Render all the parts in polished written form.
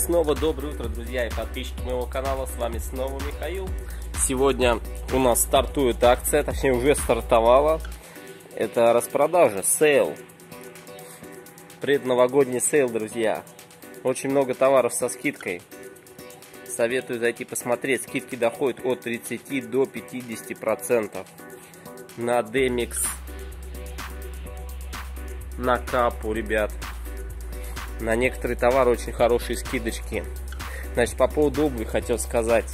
снова доброе утро, друзья и подписчики моего канала. С вами снова Михаил. Сегодня у нас стартует акция, точнее уже стартовала. Это распродажа, сейл. Предновогодний сейл, друзья. Очень много товаров со скидкой. Советую зайти посмотреть. Скидки доходят от 30 до 50%. На Demix, на Капу, ребят. На некоторые товары очень хорошие скидочки. Значит, по поводу обуви хотел сказать.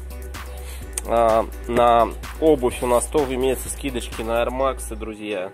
На обувь у нас тоже имеются скидочки на Air Max, друзья.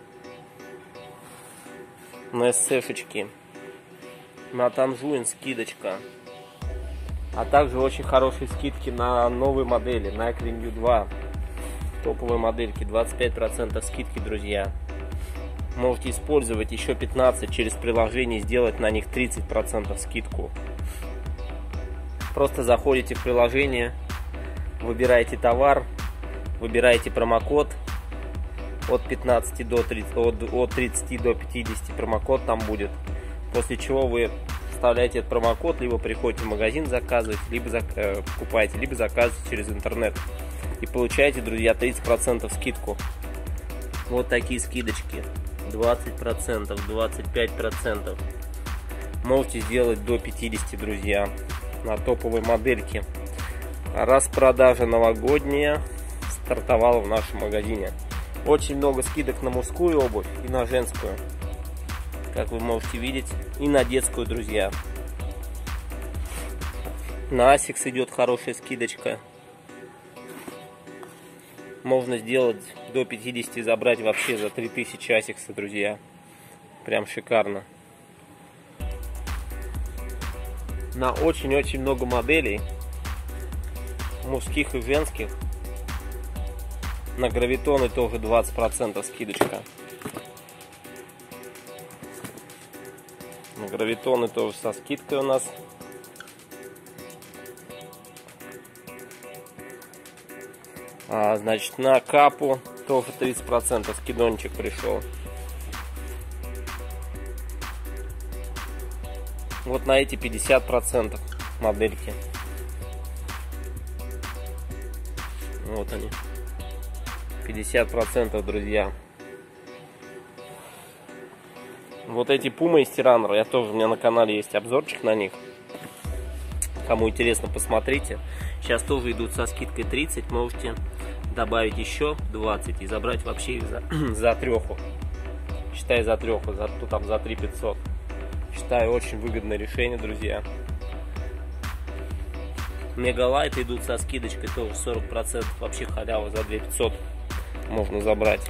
На SF-очки. На Танжуин скидочка. А также очень хорошие скидки на новые модели. На Cream 2. Топовые модельки. 25% скидки, друзья. Можете использовать еще 15 через приложение, сделать на них 30% скидку. Просто заходите в приложение, выбираете товар, выбираете промокод от 15 до 30, от 30 до 50 промокод там будет. После чего вы вставляете этот промокод, либо приходите в магазин заказывать, либо покупаете, либо заказываете через интернет. И получаете, друзья, 30% скидку. Вот такие скидочки. 20%, 25%. Можете сделать до 50%, друзья, на топовые модельки. Распродажа новогодняя стартовала в нашем магазине. Очень много скидок на мужскую обувь и на женскую, как вы можете видеть, и на детскую, друзья. На Asics идет хорошая скидочка. Можно сделать до 50 и забрать вообще за 3000 Asics, друзья. Прям шикарно. На очень-очень много моделей, мужских и женских. На гравитоны тоже 20% скидочка. На гравитоны тоже со скидкой у нас. Значит, на Капу тоже 30% скидончик пришел. Вот на эти 50% модельки. Вот они. 50%, друзья. Вот эти Puma и Stiraner, я тоже, у меня на канале есть обзорчик на них. Кому интересно, посмотрите. Сейчас тоже идут со скидкой 30, можете добавить еще 20 и забрать вообще за треху. Считай за треху, там за 3500. Считаю, очень выгодное решение, друзья. Мегалайт идут со скидочкой тоже 40%. Вообще халява, за 2500 можно забрать.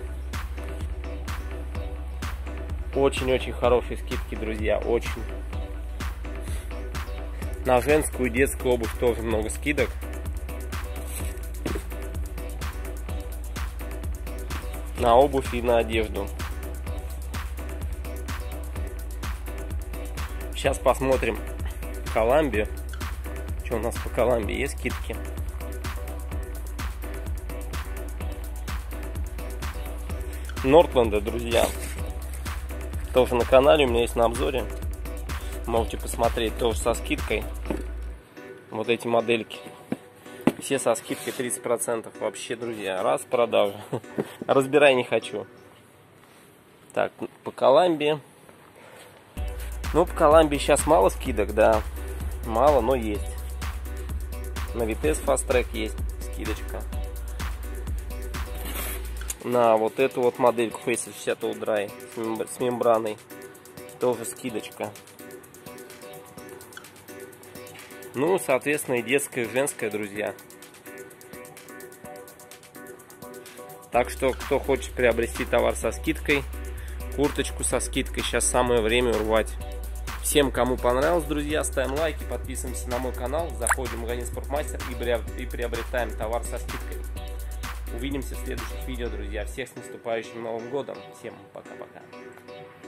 Очень-очень хорошие скидки, друзья, очень. На женскую и детскую обувь тоже много скидок. На обувь и на одежду. Сейчас посмотрим Колумбию. Что у нас по Колумбии? Есть скидки? Нортленда, друзья. Тоже на канале у меня есть на обзоре. Можете посмотреть, тоже со скидкой. Вот эти модельки. Все со скидкой 30%. Вообще, друзья, распродажа. Разбирай не хочу. Так, по Колумбии. Ну, по Колумбии сейчас мало скидок, да. Мало, но есть. На Vitesse Fast Track есть скидочка. На вот эту вот модельку Face 60 Dry с мембраной тоже скидочка. Ну, соответственно, и детская, и женская, друзья. Так что, кто хочет приобрести товар со скидкой, курточку со скидкой, сейчас самое время урвать. Всем, кому понравилось, друзья, ставим лайки, подписываемся на мой канал, заходим в магазин Спортмастер и приобретаем товар со скидкой. Увидимся в следующих видео, друзья. Всех с наступающим Новым годом. Всем пока-пока.